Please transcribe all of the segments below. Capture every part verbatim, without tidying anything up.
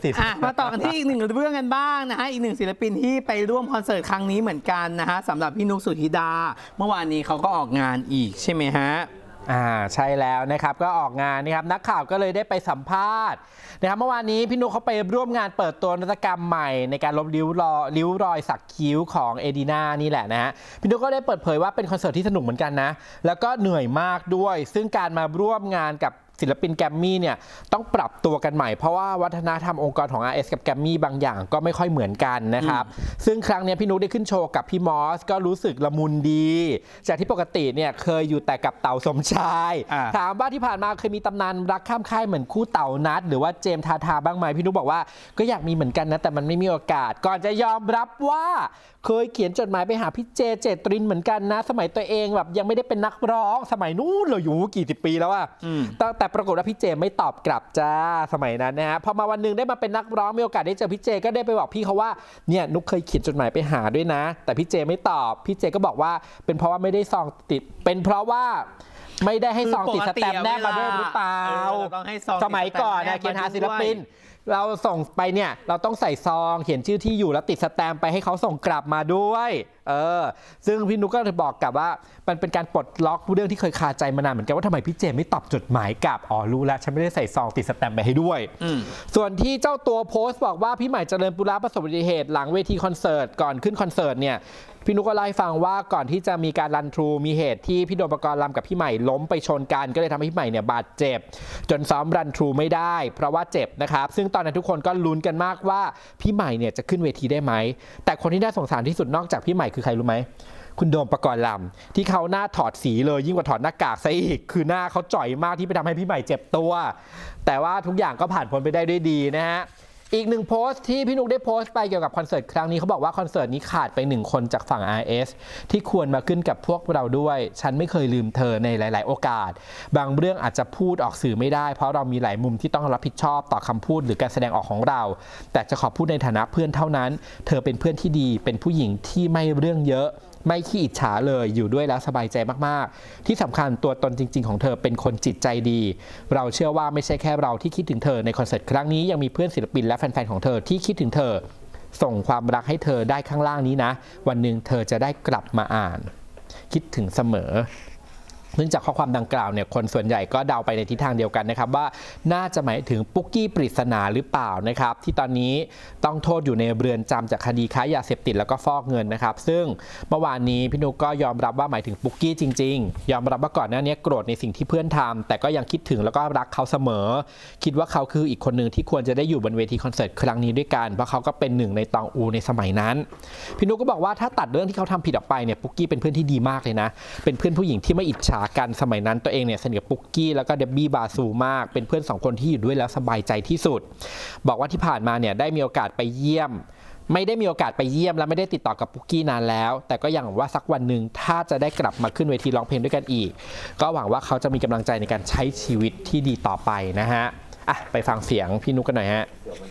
สิบมาต่อกันที่อีกหนึ่งเรื่องกันบ้างนะฮะอีกหนึ่งศิลปินที่ไปร่วมคอนเสิร์ตครั้งนี้เหมือนกันนะฮะสำหรับพี่นุกสุธิดาเมื่อวานนี้เขาก็ออกงานอีกใช่ไหมฮะอ่าใช่แล้วนะครับก็ออกงานนะครับนักข่าวก็เลยได้ไปสัมภาษณ์นะครับเมื่อวานนี้พี่นุกเขาไปร่วมงานเปิดตัวนวัตกรรมใหม่ในการลบริ้วรอยริ้วรอยสักคิ้วของเอดีนานี่แหละนะฮะพี่นุกก็ได้เปิดเผยว่าเป็นคอนเสิร์ตที่สนุกเหมือนกันนะแล้วก็เหนื่อยมากด้วยซึ่งการมาร่วมงานกับศิลปินแกรมมี่เนี่ยต้องปรับตัวกันใหม่เพราะว่าวัฒนธรรมองค์กรของ อาร์ เอส กับแกรมมี่บางอย่างก็ไม่ค่อยเหมือนกันนะครับซึ่งครั้งนี้พี่นุ๊กได้ขึ้นโชว์กับพี่มอสก็รู้สึกละมุนดีจากที่ปกติเนี่ยเคยอยู่แต่กับเต๋าสมชายถามว่าที่ผ่านมาเคยมีตำนานรักข้ามค่ายเหมือนคู่เต๋านัทหรือว่าเจมส์ทาทาบ้างไหมพี่นุ๊กบอกว่าก็อยากมีเหมือนกันนะแต่มันไม่มีโอกาสก่อนจะยอมรับว่าเคยเขียนจดหมายไปหาพี่เจเจตรินเหมือนกันนะสมัยตัวเองแบบยังไม่ได้เป็นนักร้องสมัยนู้นเราอยู่กี่สิบปีแล้วอะแต่ปรากฏว่าพี่เจไม่ตอบกลับจ้าสมัยนั้นนะฮะพอมาวันหนึ่งได้มาเป็นนักร้องมีโอกาสได้เจอพี่เจก็ได้ไปบอกพี่เขาว่าเนี่ยนุกเคยเขียนจดหมายไปหาด้วยนะแต่พี่เจไม่ตอบพี่เจก็บอกว่าเป็นเพราะว่าไม่ได้ซองติดเป็นเพราะว่าไม่ได้ให้ซองติดสแตมป์แนบมาด้วยหรือเปล่าสมัยก่อนนะเขียนหาศิลปินเราส่งไปเนี่ยเราต้องใส่ซองเขียนชื่อที่อยู่แล้วติดสแตมป์ไปให้เขาส่งกลับมาด้วยเออซึ่งพี่นุ๊กก็เลยบอกกลับว่ามันเป็นการปลดล็อกเรื่องที่เคยคาใจมานานเหมือนกันว่าทำไมพี่เจมไม่ตอบจดหมายกลับอ๋อรู้แล้วฉันไม่ได้ใส่ซองติดสแตมป์ไปให้ด้วยส่วนที่เจ้าตัวโพสต์บอกว่าพี่ใหม่เจริญปุระประสบอุบัติเหตุหลังเวทีคอนเสิร์ตก่อนขึ้นคอนเสิร์ตเนี่ยพี่นุ๊กก็เล่าให้ฟังว่าก่อนที่จะมีการรันทรูมีเหตุที่พี่โดมปกรณ์ลำกับพี่ใหม่ล้มไปชนกันก็เลยทำให้พี่ใหม่เนี่ยบาดเจ็บจนซ้อมรันทรูไม่ได้เพราะว่าเจ็บนะครับซึ่งตอนนั้นทุกคนก็ลุ้นกันมากว่าพี่ใหม่เนี่ยจะขึ้นเวทีได้ไหมแต่คนที่น่าสงสารที่สุดนอกจากพี่ใหม่คือใครรู้ไหมคุณโดมปกรณ์ลำที่เขาหน้าถอดสีเลยยิ่งกว่าถอดหน้ากากซะอีกคือหน้าเขาจ่อยมากที่ไปทำให้พี่ใหม่เจ็บตัวแต่ว่าทุกอย่างก็ผ่านพ้นไปได้ด้วยดีนะฮะอีกหนึ่งโพสต์ที่พี่นุ๊กได้โพสต์ไปเกี่ยวกับคอนเสิร์ตครั้งนี้เขาบอกว่าคอนเสิร์ตนี้ขาดไปหนึ่งคนจากฝั่ง อาร์ เอส ที่ควรมาขึ้นกับพวกเราด้วยฉันไม่เคยลืมเธอในหลายๆโอกาสบางเรื่องอาจจะพูดออกสื่อไม่ได้เพราะเรามีหลายมุมที่ต้องรับผิดชอบต่อคำพูดหรือการแสดงออกของเราแต่จะขอพูดในฐานะเพื่อนเท่านั้นเธอเป็นเพื่อนที่ดีเป็นผู้หญิงที่ไม่เรื่องเยอะไม่ขี้อิจฉาเลยอยู่ด้วยแล้วสบายใจมากๆที่สำคัญตัวตนจริงๆของเธอเป็นคนจิตใจดีเราเชื่อว่าไม่ใช่แค่เราที่คิดถึงเธอในคอนเสิร์ตครั้งนี้ยังมีเพื่อนศิลปินและแฟนๆของเธอที่คิดถึงเธอส่งความรักให้เธอได้ข้างล่างนี้นะวันหนึ่งเธอจะได้กลับมาอ่านคิดถึงเสมอเนื่องจากข้อความดังกล่าวเนี่ยคนส่วนใหญ่ก็เดาไปในทิศทางเดียวกันนะครับว่าน่าจะหมายถึงปุ๊กกี้ปริศนาหรือเปล่านะครับที่ตอนนี้ต้องโทษอยู่ในเรือนจำจากคดีค้ายาเสพติดแล้วก็ฟอกเงินนะครับซึ่งเมื่อวานนี้พี่นุ๊กก็ยอมรับว่าหมายถึงปุ๊กกี้จริงๆยอมรับว่าก่อนหน้านี้โกรธในสิ่งที่เพื่อนทำแต่ก็ยังคิดถึงแล้วก็รักเขาเสมอคิดว่าเขาคืออีกคนหนึ่งที่ควรจะได้อยู่บนเวทีคอนเสิร์ตครั้งนี้ด้วยกันเพราะเขาก็เป็นหนึ่งในตองอูในสมัยนั้นพี่นุ๊กก็บอกว่าถ้าตัดเรื่องที่เขาทำผิดออกไปเนี่ยปุ๊กกี้เป็นเพื่อนที่ดีมากเลยนะเป็นเพื่อนผู้หญิงที่ไม่อิจฉากันสมัยนั้นตัวเองเนี่ยสนิทกับปุ๊กกี้แล้วก็เดบบี้บาซูมากเป็นเพื่อนสองคนที่อยู่ด้วยแล้วสบายใจที่สุดบอกว่าที่ผ่านมาเนี่ยได้มีโอกาสไปเยี่ยมไม่ได้มีโอกาสไปเยี่ยมและไม่ได้ติดต่อกับปุ๊กกี้นานแล้วแต่ก็ยังหวังว่าสักวันหนึ่งถ้าจะได้กลับมาขึ้นเวทีร้องเพลงด้วยกันอีกก็หวังว่าเขาจะมีกำลังใจในการใช้ชีวิตที่ดีต่อไปนะฮะอ่ะไปฟังเสียงพี่นุ๊กกันหน่อยฮะ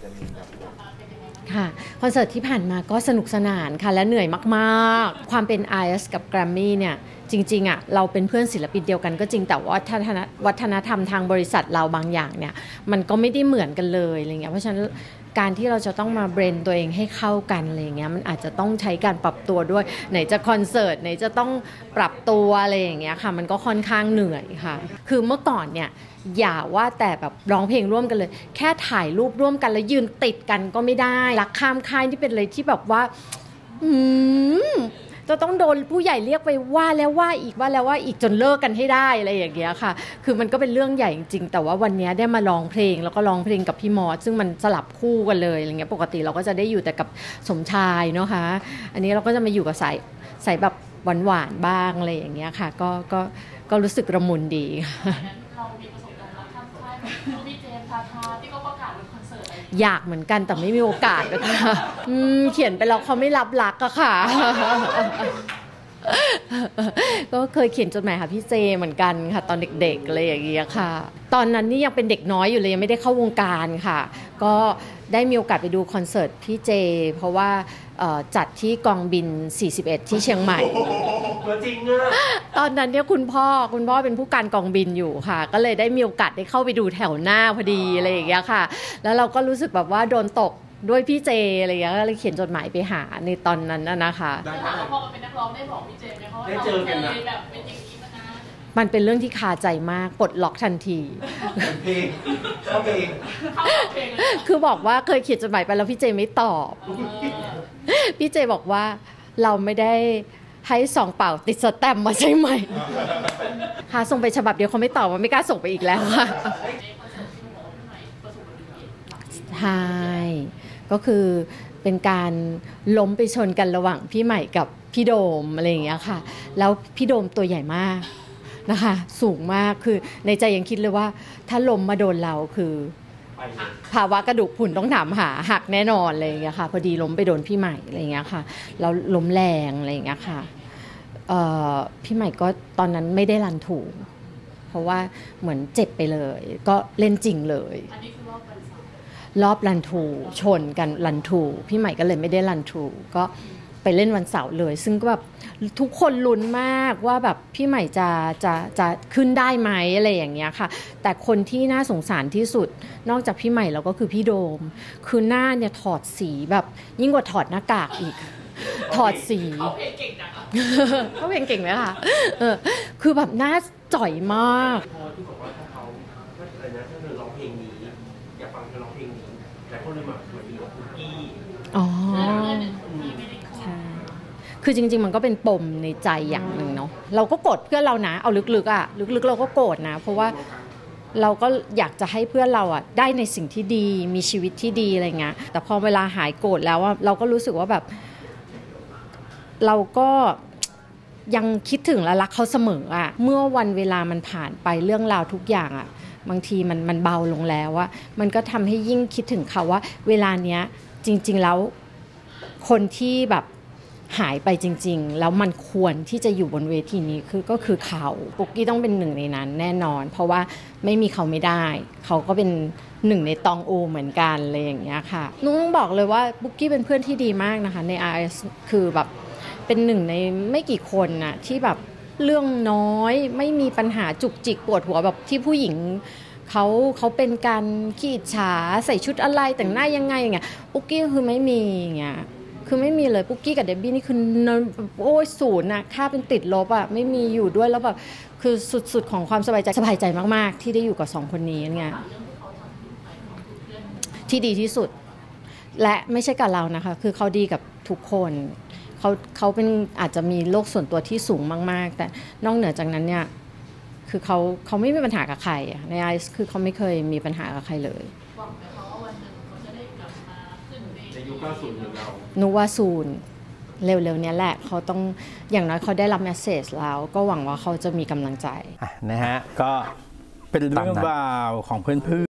ค่ะคอนเสิร์ตที่ผ่านมาก็สนุกสนานค่ะและเหนื่อยมากๆความเป็น อาร์ เอส กับ Grammy เนี่ยจริงๆอ่ะเราเป็นเพื่อนศิลปินเดียวกันก็จริงแต่ว่าวัฒนธรรมทางบริษัทเราบางอย่างเนี่ยมันก็ไม่ได้เหมือนกันเลยอะไรเงี้ยเพราะฉะนั้นการที่เราจะต้องมาเบรนตัวเองให้เข้ากันอะไรเงี้ยมันอาจจะต้องใช้การปรับตัวด้วยไหนจะคอนเสิร์ตไหนจะต้องปรับตัวอะไรอย่างเงี้ยค่ะมันก็ค่อนข้างเหนื่อยค่ะคือเมื่อก่อนเนี่ยอย่าว่าแต่แบบร้องเพลงร่วมกันเลยแค่ถ่ายรูปร่วมกันแล้วยืนติดกันก็ไม่ได้รักข้ามค่ายที่เป็นอะไรที่แบบว่าอืมจะต้องโดนผู้ใหญ่เรียกไปว่าแล้วว่าอีกว่าแล้วว่าอีกจนเลิกกันให้ได้อะไรอย่างเงี้ยค่ะคือมันก็เป็นเรื่องใหญ่จริงๆแต่ว่าวันนี้ได้มาร้องเพลงแล้วก็ร้องเพลงกับพี่มอสซึ่งมันสลับคู่กันเลยอะไรเงี้ยปกติเราก็จะได้อยู่แต่กับสมชายเนาะค่ะอันนี้เราก็จะมาอยู่กับสายสายแบบหวานๆบ้างอะไรอย่างเงี้ยค่ะก็ก็ก็รู้สึกระมุนดีเรามีประสบการณ์รับข้ามค่ายแบบพี่เจมส์ทาทาที่ก็ประกาศเป็นคอนเสิร์ตอยากเหมือนกันแต่ไม่มีโอกาสนะคะเขียนไปแล้วเขาไม่รับรักอะค่ะก็เคยเขียนจดหมายหาพี่เจเหมือนกันค่ะตอนเด็กๆอะไรอย่างเงี้ยค่ะตอนนั้นนี่ยังเป็นเด็กน้อยอยู่เลยยังไม่ได้เข้าวงการค่ะก็ได้มีโอกาสไปดูคอนเสิร์ตพี่เจเพราะว่าจัดที่กองบินสี่สิบเอ็ดที่เชียงใหม่จริงอ่ะตอนนั้นเนี่ยคุณพ่อคุณพ่อเป็นผู้การกองบินอยู่ค่ะก็เลยได้มีโอกาสได้เข้าไปดูแถวหน้าพอดีอะไรอย่างเงี้ยค่ะแล้วเราก็รู้สึกแบบว่าโดนตกด้วยพี่เจอะไรอย่างเงี้ยก็เลยเขียนจดหมายไปหาในตอนนั้นนะคะได้ถามว่าพอมาเป็นนักร้องได้บอกพี่เจไหมว่าเราเคยแบบเป็นอย่างนี้มานะมันเป็นเรื่องที่คาใจมากปลดล็อกทันทีเพลงเข้าเพลงคือบอกว่าเคยเขียนจดหมายไปแล้วพี่เจไม่ตอบพี่เจบอกว่าเราไม่ได้ให้ซองเปล่าติดสแตมป์มาใช่ไหมค่ะส่งไปฉบับเดียวเขาไม่ตอบว่าไม่กล้าส่งไปอีกแล้วค่ะใช่ก็คือเป็นการล้มไปชนกันระหว่างพี่ใหม่กับพี่โดมอะไรอย่างเงี้ยค่ะแล้วพี่โดมตัวใหญ่มากนะคะสูงมากคือในใจยังคิดเลยว่าถ้าล้มมาโดนเราคือภาวะกระดูกพรุนต้องถามหาหักแน่นอนอะไรอย่างเงี้ยค่ะพอดีล้มไปโดนพี่ใหม่อะไรอย่างเงี้ยค่ะแล้วล้มแรงอะไรอย่างเงี้ยค่ะพี่ใหม่ก็ตอนนั้นไม่ได้รันถูกเพราะว่าเหมือนเจ็บไปเลยก็เล่นจริงเลยรอบรันทูชนกันรันทูพี่ใหม่ก็เลยไม่ได้รันทูก็ไปเล่นวันเสาร์เลยซึ่งก็แบบทุกคนลุ้นมากว่าแบบพี่ใหม่จะจะจะขึ้นได้ไหมอะไรอย่างเงี้ยค่ะแต่คนที่น่าสงสารที่สุดนอกจากพี่ใหม่แล้วก็คือพี่โดมคือหน้าเนี่ยถอดสีแบบยิ่งกว่าถอดหน้ากากอีกถอดสีเขาเพลงเก่งจังเขาเพลงเก่งไหมคะเออคือแบบหน้าจ่อยมากที่บอกว่าถ้าเขาถ้าอะไรนะถ้าเธอร้องเพลงนี้อยากฟังเธอร้องเพลงนี้แต่คนเลยมาเหมือนมีกับคุกกี้อ๋อใช่คือจริงๆมันก็เป็นปมในใจอย่างหนึ่งเนาะเราก็โกรธเพื่อนเรานะเอาลึกๆอ่ะลึกๆเราก็โกรธนะเพราะว่าเราก็อยากจะให้เพื่อนเราอ่ะได้ในสิ่งที่ดีมีชีวิตที่ดีอะไรเงี้ยแต่พอเวลาหายโกรธแล้วอ่ะเราก็รู้สึกว่าแบบเราก็ยังคิดถึงและรักเขาเสมออ่ะเมื่อวันเวลามันผ่านไปเรื่องราวทุกอย่างอ่ะบางทีมันมันเบาลงแล้วอ่ะมันก็ทำให้ยิ่งคิดถึงเขาว่าเวลาเนี้ยจริงๆแล้วคนที่แบบหายไปจริงๆแล้วมันควรที่จะอยู่บนเวทีนี้คือก็คือเขาปุ๊กกี้ต้องเป็นหนึ่งในนั้นแน่นอนเพราะว่าไม่มีเขาไม่ได้เขาก็เป็นหนึ่งในตองโอเหมือนกันอะไรอย่างเงี้ยค่ะนุ้งบอกเลยว่าปุ๊กกี้เป็นเพื่อนที่ดีมากนะคะใน อาร์ เอส คือแบบเป็นหนึ่งในไม่กี่คนน่ะที่แบบเรื่องน้อยไม่มีปัญหาจุกจิกปวดหัวแบบที่ผู้หญิงเขาเขาเป็นการขี้อิจฉาใส่ชุดอะไรแต่งหน้ายังไงอย่างเงี้ยปุ๊กกี้คือไม่มีอย่างเงี้ยคือไม่มีเลยปุ๊กกี้กับเดบบี้นี่คือโอ้ยศูนย์นะค่าเป็นติดลบอ่ะไม่มีอยู่ด้วยแล้วแบบคือสุดๆของความสบายใจสบายใจมากๆที่ได้อยู่กับสองคนนี้เนี่ยที่ดีที่สุดและไม่ใช่กับเรานะคะคือเขาดีกับทุกคนเขาเขาเป็นอาจจะมีโลกส่วนตัวที่สูงมากๆแต่นอกเหนือจากนั้นเนี่ยคือเขาเขาไม่มีปัญหากับใครในไอซ์คือเขาไม่เคยมีปัญหากับใครเลยในยุคเก้าสิบของเรานุว่าศูนย์เร็วๆนี้แหละเขาต้องอย่างน้อยเขาได้รับเมสเสจแล้วก็หวังว่าเขาจะมีกำลังใจนะฮะก็เป็นเรื่องราวของเพื่อนๆ